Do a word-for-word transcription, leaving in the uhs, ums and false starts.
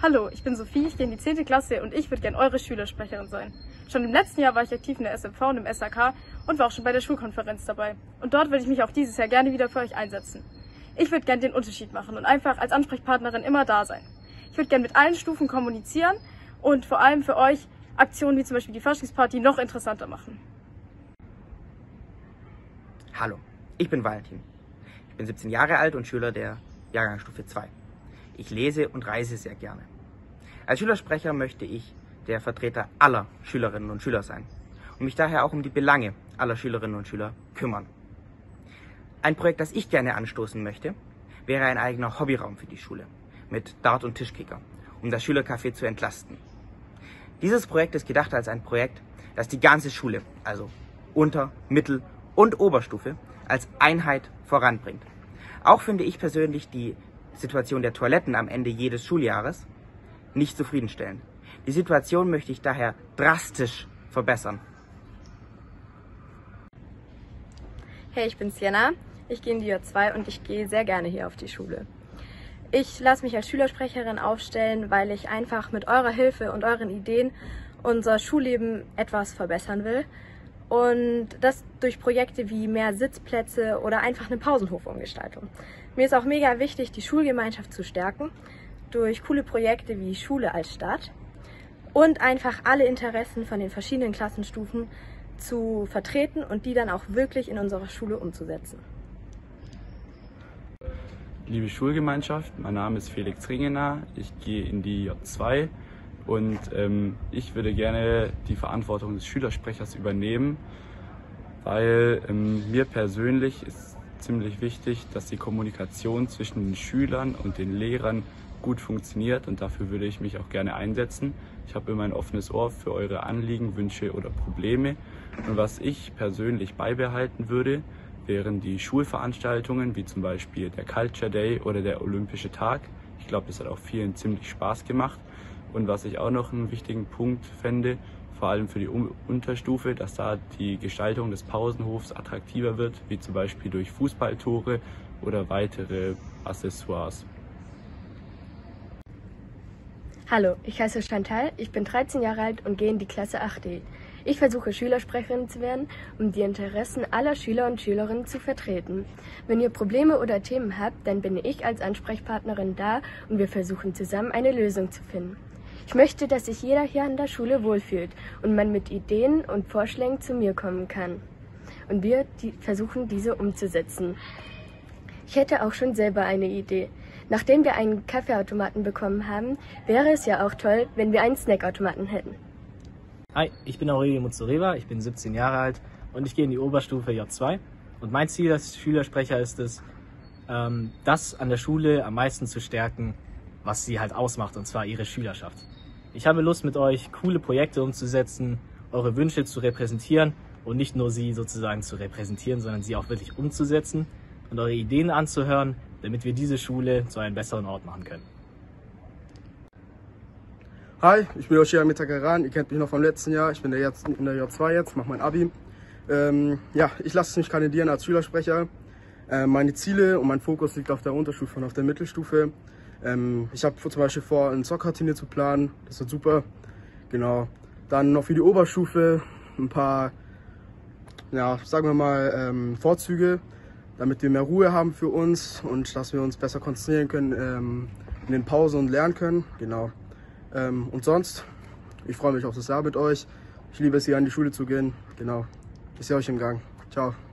Hallo, ich bin Sophie, ich gehe in die zehnte Klasse und ich würde gerne eure Schülersprecherin sein. Schon im letzten Jahr war ich aktiv in der S M V und im S A K und war auch schon bei der Schulkonferenz dabei. Und dort würde ich mich auch dieses Jahr gerne wieder für euch einsetzen. Ich würde gerne den Unterschied machen und einfach als Ansprechpartnerin immer da sein. Ich würde gerne mit allen Stufen kommunizieren und vor allem für euch Aktionen wie zum Beispiel die Faschingsparty noch interessanter machen. Hallo, ich bin Valentin. Ich bin siebzehn Jahre alt und Schüler der Jahrgangsstufe zwei. Ich lese und reise sehr gerne. Als Schülersprecher möchte ich der Vertreter aller Schülerinnen und Schüler sein und mich daher auch um die Belange aller Schülerinnen und Schüler kümmern. Ein Projekt, das ich gerne anstoßen möchte, wäre ein eigener Hobbyraum für die Schule mit Dart- und Tischkicker, um das Schülercafé zu entlasten. Dieses Projekt ist gedacht als ein Projekt, das die ganze Schule, also Unter-, Mittel- und Oberstufe, als Einheit voranbringt. Auch finde ich persönlich die Situation der Toiletten am Ende jedes Schuljahres nicht zufriedenstellend. Die Situation möchte ich daher drastisch verbessern. Hey, ich bin Sienna, ich gehe in die J zwei und ich gehe sehr gerne hier auf die Schule. Ich lasse mich als Schülersprecherin aufstellen, weil ich einfach mit eurer Hilfe und euren Ideen unser Schulleben etwas verbessern will. Und das durch Projekte wie mehr Sitzplätze oder einfach eine Pausenhofumgestaltung. Mir ist auch mega wichtig, die Schulgemeinschaft zu stärken, durch coole Projekte wie Schule als Stadt und einfach alle Interessen von den verschiedenen Klassenstufen zu vertreten und die dann auch wirklich in unserer Schule umzusetzen. Liebe Schulgemeinschaft, mein Name ist Felix Ringener, ich gehe in die J zwei und ähm, ich würde gerne die Verantwortung des Schülersprechers übernehmen, weil ähm, mir persönlich ist ziemlich wichtig, dass die Kommunikation zwischen den Schülern und den Lehrern gut funktioniert und dafür würde ich mich auch gerne einsetzen. Ich habe immer ein offenes Ohr für eure Anliegen, Wünsche oder Probleme und was ich persönlich beibehalten würde, wären die Schulveranstaltungen wie zum Beispiel der Culture Day oder der Olympische Tag. Ich glaube, das hat auch vielen ziemlich Spaß gemacht und was ich auch noch einen wichtigen Punkt fände, vor allem für die Unterstufe, dass da die Gestaltung des Pausenhofs attraktiver wird, wie zum Beispiel durch Fußballtore oder weitere Accessoires. Hallo, ich heiße Chantal, ich bin dreizehn Jahre alt und gehe in die Klasse acht D. Ich versuche Schülersprecherin zu werden, um die Interessen aller Schüler und Schülerinnen zu vertreten. Wenn ihr Probleme oder Themen habt, dann bin ich als Ansprechpartnerin da und wir versuchen zusammen eine Lösung zu finden. Ich möchte, dass sich jeder hier an der Schule wohlfühlt und man mit Ideen und Vorschlägen zu mir kommen kann. Und wir die versuchen, diese umzusetzen. Ich hätte auch schon selber eine Idee. Nachdem wir einen Kaffeeautomaten bekommen haben, wäre es ja auch toll, wenn wir einen Snackautomaten hätten. Hi, ich bin Aurelio Muzureva, ich bin siebzehn Jahre alt und ich gehe in die Oberstufe J zwei. Und mein Ziel als Schülersprecher ist es, ähm, das an der Schule am meisten zu stärken, was sie halt ausmacht, und zwar ihre Schülerschaft. Ich habe Lust, mit euch coole Projekte umzusetzen, eure Wünsche zu repräsentieren und nicht nur sie sozusagen zu repräsentieren, sondern sie auch wirklich umzusetzen und eure Ideen anzuhören, damit wir diese Schule zu einem besseren Ort machen können. Hi, ich bin Yoshia Mitakaran, ihr kennt mich noch vom letzten Jahr, ich bin jetzt in der J zwei jetzt, mache mein Abi. Ähm, ja, ich lasse mich kandidieren als Schülersprecher. Äh, meine Ziele und mein Fokus liegt auf der Unterstufe und auf der Mittelstufe. Ähm, ich habe zum Beispiel vor, ein Soccer-Turnier zu planen, das wird super. Genau. Dann noch für die Oberstufe ein paar, ja, sagen wir mal, ähm, Vorzüge, damit wir mehr Ruhe haben für uns und dass wir uns besser konzentrieren können ähm, in den Pausen und lernen können. Genau. Ähm, und sonst, ich freue mich auf das Jahr mit euch. Ich liebe es, hier an die Schule zu gehen. Genau. Ich sehe euch im Gang. Ciao.